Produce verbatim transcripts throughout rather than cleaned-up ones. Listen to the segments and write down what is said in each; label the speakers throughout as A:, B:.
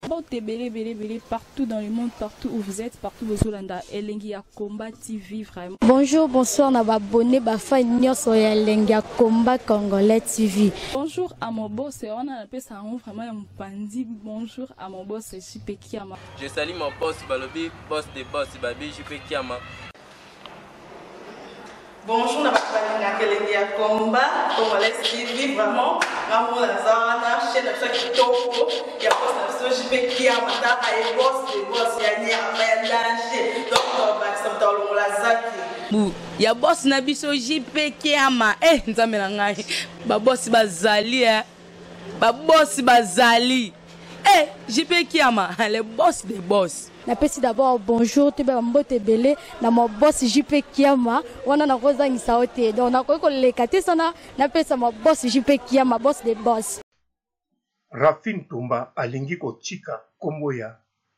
A: Bon, t'es belé, belé, belé, partout dans le monde, partout où vous êtes, partout où vous êtes, Elengi ya Combat T V, vraiment.
B: Bonjour, bonsoir, on va abonner à fan Nyoso ya Elengi ya Combat Congolais T V.
A: Bonjour à mon boss, on a appelé ça vraiment un pandi. Bonjour à mon boss, J P Kiama.
C: Je salue mon boss, Balobi, boss de boss, Babi, J P Kiama.
D: Bonjour, na bakubali na Elengi ya Combat Congolais T V, vraiment. Ramon Lazana, chaîne de chaque kitoko, il y a boss na J P Kiama, ta ay boss de boss, ya ni ya danger. Donc on va se mettre au Lazaki.
E: Bu ya boss na biso J P Kiama, eh nzambe na ngai. Ba boss bazali eh. Ba boss bazali. Eh J P Kiama, le boss des boss.
B: Na pesi d'abord bonjour, tu ba mbote belé na mo boss J P Kiama, wana na koza ngisa ote. Donc na ko le kati sana na pesa mo boss J P Kiama, boss des boss.
F: Rafin Tumba alingi ko chika kombo ya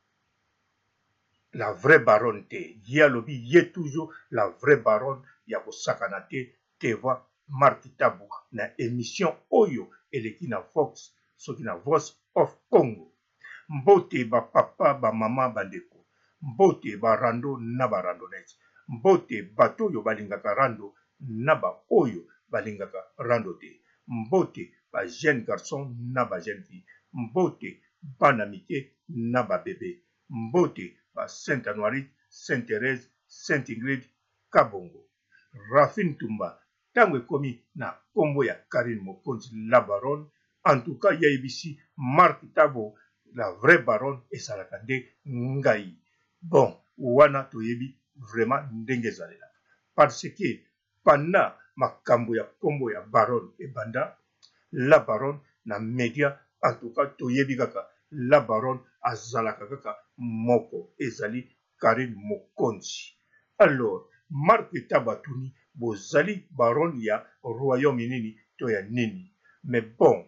F: la vraie baronne te. Ya lobi ye toujours la vraie baronne ya ko sakana te teva Marti Tabu na émission Oyo eleki na Fox soki na Voice of Congo. Mbote ba papa ba mama bandeko. Mbote ba rando na ba randonnette. Mbote bato yo balingaka rando na ba oyo balingaka rando te. Mbote ba jeune garçon na ba jeune fille. Mbote bana mike na ba bébé. Mbote ba Sainte Anoirite, Sainte Thérèse, Sainte Ingrid Kabongo. Rafin Tumba tango komi na kombo ya Karine Mokonzi la baronne. En tout cas, ya ibisi Mark Tabo la vraie baronne et salakande ngai. Bon, wana toyebi vraiment ndenge zalela. Parce que pendant makambo ya kombo ya baronne et banda, la baronne na média, en tout cas toyebi kaka la baronne azalaka kaka moko ezali Karine Mokonzi. Alors, Mark Tabatuni bozali baronne ya Royaume-Uni to ya nini. Mais bon,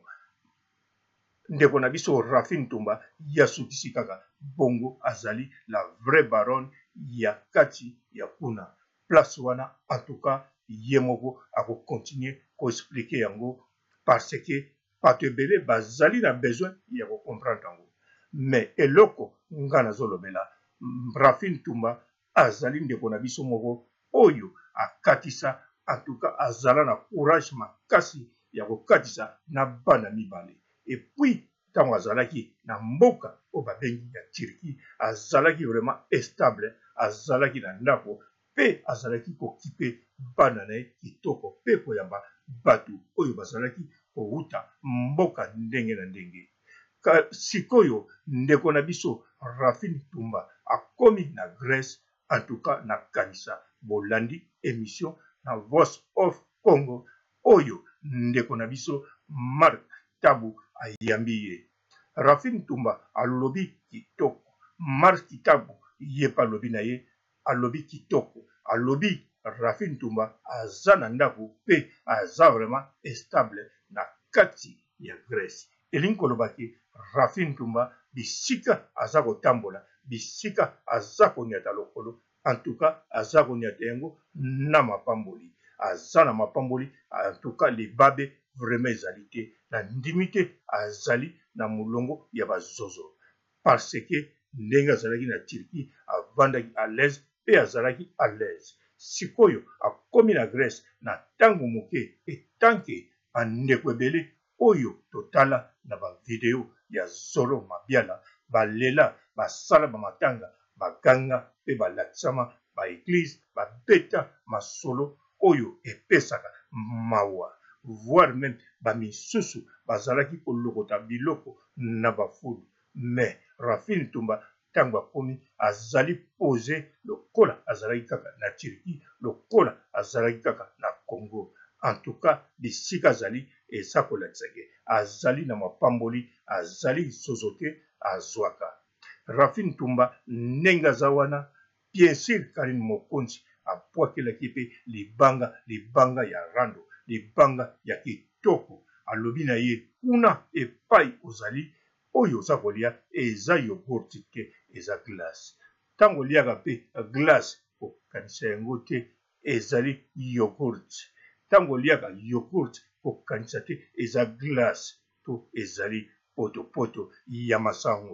F: ndeko na biso Rafin Tumba ya sukisi kaka bongo azali la vraie baronne ya kati ya kuna. Place wana en tout cas yemoko ako continuer ko expliquer yango parce que patebele bazali na besoin ya ko comprendre yango. Mais eloko ngana zolobela Rafin Tumba azali ndeko na biso moko oyo akatisa en tout cas azala na courage makasi ya ko katisa na bana mibale. Et puis, tant azalaki na mboka o babengi ya Turquie, azalaki vraiment stable, azalaki na ndako, pe azalaki ko kipe banane kitoko pe koyamba batu oyo bazalaki ko uta mboka ndenge na ndenge. Ka sikoyo ndeko na biso Rafin Tumba akomi na Grèce, en tout cas na kanisa bolandi émission na Voice of Congo oyo ndeko na biso Mark Tabu ayambiye. Rafin Tumba alobi kitoko. Mark Tabu yepa lobi na ye alobi kitoko. Alobi Rafin Tumba azana ndako pe aza vraiment stable na kati ya Grèce. Elinko lobaki Rafin Tumba bisika aza kotambola, bisika aza konyata lokolo. En tout cas aza konyata yango na mapamboli. Aza na mapamboli, en tout cas les babes vraiment ezalité na ndimité azali na mulongo ya bazozo parce que ndenge azalaki na Turquie avandaki à l'aise pe azalaki à l'aise. Sikoyo akomi na Grèce na tango moke etanke bandeko ebele oyo totala na ba video ya Zolo Mabiala balela basala bamatanga baganga pe balaksama ba église babeta masolo oyo epesaka mawa. Voire même bamisusu bazalaki kolokota biloko na bafulu. Mais Rafin Tumba tango akomi azali posé lokola azalaki kaka na Turquie, lokola azalaki kaka na Congo. En tout cas bisika azali eza kolakisake azali na mapamboli, azali sozote azwaka. Rafin Tumba ndenge aza wana bien sûr Karine Mokonzi apwakelaki pe libanga libanga ya rando libanga ya kitoko. Alobi na ye kuna epai ozali oyo oza kolia eza yogurt te eza glace. Tango liaka pe glace kokanisa yango te ezali yogurt. Tango liaka yogurt kokanisa te eza glace to ezali poto poto ya masango.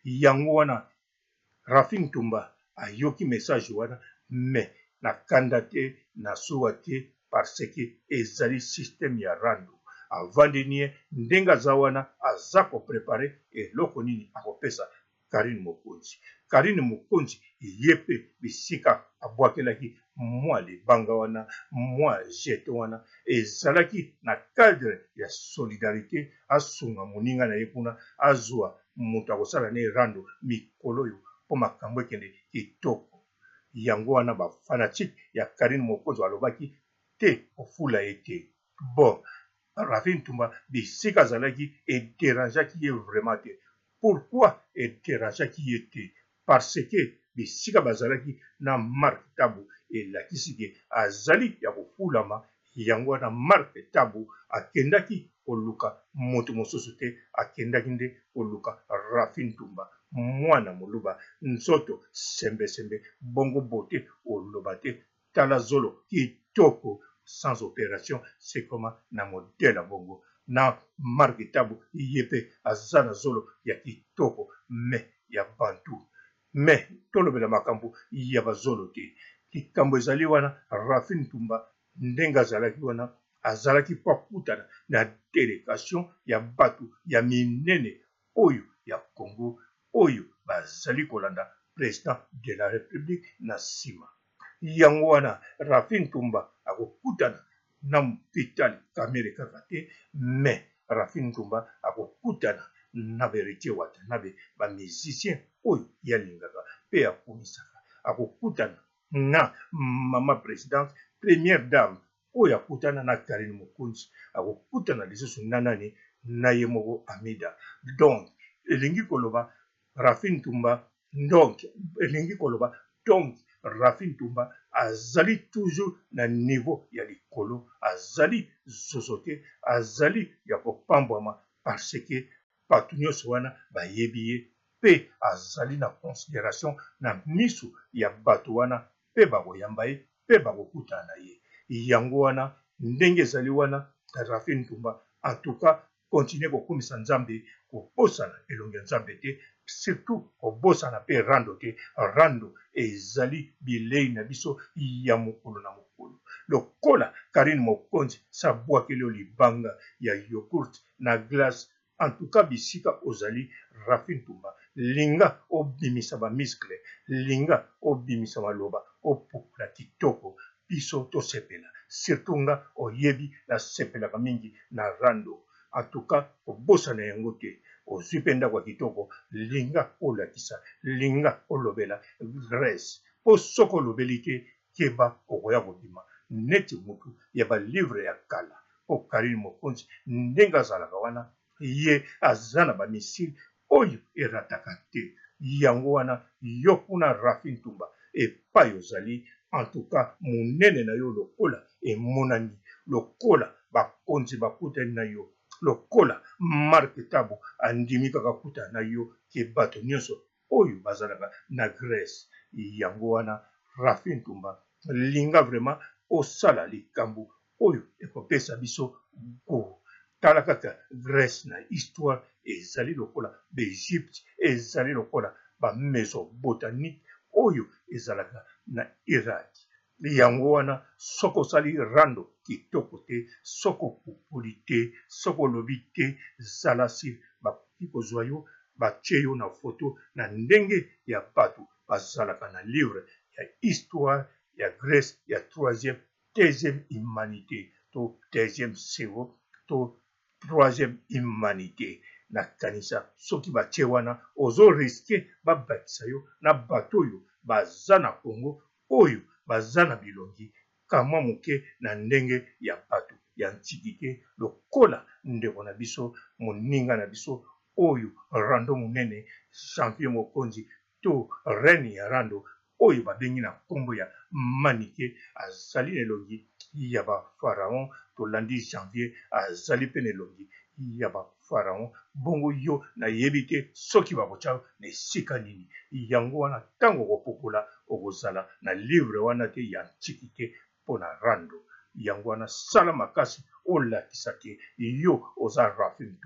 F: yango wana Rafin Tumba ayoki message wana mais na kanda te na suwa te parce que ezali système ya rando avandenie ndenga za wana aza ko préparer eloko nini akopesa Karine Mokonzi. Karine Mokonzi yepe bisika abwakelaki mwa libanga wana mwa jete wana ezalaki na cadre ya solidarité asunga moninga na ye kuna azwa moto akosala ne rando mikolo yo po makambo ekende kitoko yango wana ba fanatique ya Karine Mokonzi alobaki te ofula ete bon Rafin Tumba bisika zalaki et dérangeaki ye vraiment te. Pourquoi et dérangeaki ye te? Parce que bisika bazalaki na Mark Tabu et la kisike azali ya kofulama yango na Mark Tabu akendaki oluka moto mosusu te akendaki nde oluka Rafin Tumba mwana moluba nzoto sembe sembe bongo bote oloba te tala zolo kitoko sans opération c'est comme na modèle bongo na Mark Tabu yepe azana zolo ya kitoko me ya bantu me tolobela makambo ya bazolo te kikambo ezali wana Rafin Tumba ndenga zalaki wana azalaki kwa kutana na délégation ya batu ya minene oyo ya Congo oyo bazali kolanda président de la République na sima yango wana Rafin Tumba akokutana na Vitali Kamere kaka te mais Rafin Tumba akokutana na Berete Watanabe ba musicien oyo yalingaka pe akumisaka akokutana na mama présidente première dame oyo akutana na Karine Mokonzi akokutana lisusu nanani na ye moko Amida donc elingi koloba Rafin Tumba donc elingi koloba donc Rafin Tumba azali toujours na niveau ya likolo azali zozote azali ya kopambwama parce que batu nyonso wana bayebi ye pe azali na considération na misu ya batu wana pe bakoyamba ye pe bakokutana na ye yango wana ndenge ezali wana Rafin Tumba en tout cas continue kokumisa nzambe kobosana elongi ya nzambe te surtout kobosana pe rando te rando ezali bilei na biso ya mokolo na mokolo lokola Karine Mokonzi sabwakeli libanga ya yogurt na glace en tout cas bisika ozali Rafin Tumba linga obimisa ba muscle linga obimisa maloba opukula kitoko biso tosepela surtout nga oyebi na sepelaka mingi na rando en tout cas kobosana yango te ozwi mpe ndako ya kitoko linga olakisa linga olobela Grèce po soko olobeli te keba okoya kobima neti mutu ya balivre ya kala po Karine Mokonzi ndenge azalaka wana ye aza na bamisile oyo erataka te yango wana yo kuna Rafin Tumba epai ozali en tout cas monene na yo lokola emonani lokola bakonzi bakutani na yo lokola Mark Tabu andimi kaka kuta na yo ke bato nyonso oyo bazalaka na Grèce yango wana Rafin Tumba linga vraiment osala likambo oyo ekopesa biso go tala kaka Grèce na histoire ezali lokola d'Égypte ezali lokola ba maison botanique oyo ezalaka na Irak yango wana soko sali rando kitoko te soko kupuli te soko lobi te zalasi bakoki kozwa yo batie yo na foto na ndenge ya bato bazalaka na livre ya histoire ya Grèce ya troisième deuxième humanité to deuxième cerveau to troisième humanité na kanisa soki batie wana ozo riske babakisa yo na bato oyo baza na Congo oyo baza na bilongi kamwa moke na ndenge ya bato ya antiquité lokola ndeko na biso moninga na biso oyo rando monene Janvier Mokonzi to reine ya rando oyo babengi na kombo ya Manike azali elongi ya ba pharaon tolandi Janvier azali pe elongi ya ba pharaon bongo yo na yebi te soki bakotya na esika nini yango wana ntango kopopola okozala na livre wana te ya antiquité mpo na rando yango wana sala makasi olakisa te yo oza Rafin Tumba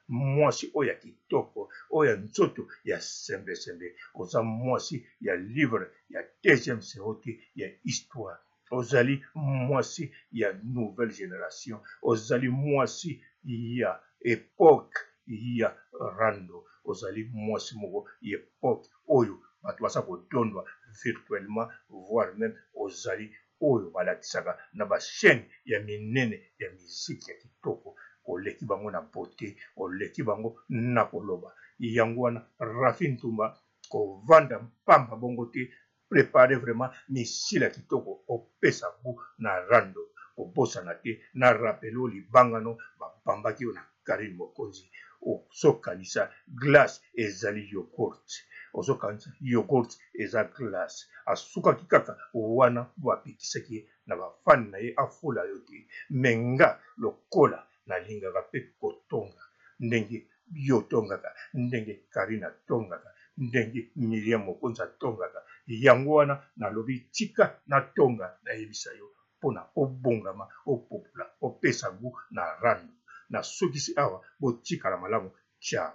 F: mwasi oyo ya kitoko oyo ya nzoto ya sembe sembe oza mwasi ya livre ya deuxième série ya histoire ozali mwasi ya nouvelle génération ozali mwasi ya époque ya rando ozali mwasi moko ya époque oyo bato baza kodondwa virtuellement voire même ozali oyo balakisaka na bachaîne ya minene ya miziki ya kitoko oleki bango na beauté oleki bango na koloba yango wana Rafi Ntumba kovanda mpamba bongo te préparer vraiment misila kitoko opesa bu na rando kobosana te na rapelo libangano bapambaki na Karine Mokonzi osokanisa glace ezali yogurt osokanisa yogurt eza glace asukaki kaka wana bapikisaki na bafani na ye afula yo te menga lokola nalingaka mpe kotonga ndenge yo tongaka ndenge Karine atongaka ndenge Miriam Mokonzi atongaka yango wana nalobi tika natonga nayebisa yo mpona obongama opopula opesa gu na rando na sokisi awa botikala malamu ciao.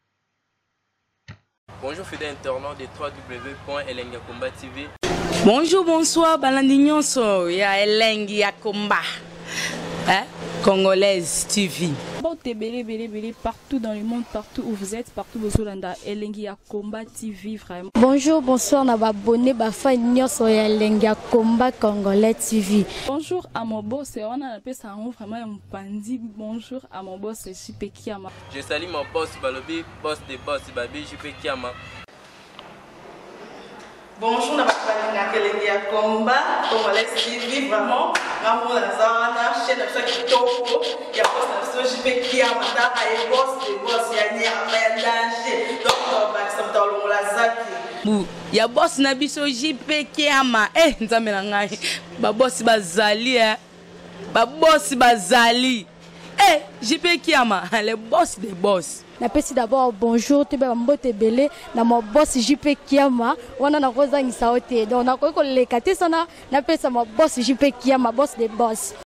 C: Bonjour fidèles internautes de w w w point elengi ya komba T V.
E: Bonjour, bonsoir, balandi nyonso ya Elengi ya Komba. Hein? Congolaise T V.
A: Bon, t'es belé, belé, belé, partout dans le monde, partout où vous êtes, partout où vous êtes, Elengi ya Komba T V, vraiment.
B: Bonjour, bonsoir, na babonné, bafa nyonso ya Elengi ya Komba Congolais T V.
A: Bonjour à mon boss, on a appelé ça vraiment un pandi. Bonjour à mon boss, J P Kiama.
C: Je salue mon boss Balobi, boss des boss, Babi J P Kiama.
D: Bonjour, na Elengi ya Komba Congolais T V, vraiment. Ngamo na zana, chaîne na chaque kitoko, ya boss na J P Kiama, ta ay boss des boss ya nya ya danger. Donc on va ça dans la zaki.
E: Bu, ya boss na biso J P Kiama. Eh, nzambe na ngai. Ba boss bazali eh. Ba boss bazali. Eh, J P Kiama, le boss des boss.
B: Napesi d'abord bonjour tu ba mbote belé na mo boss J P Kiama wana na koza ngisa ote donc na ko ko lekate sana napesa mo boss J P Kiama boss des boss.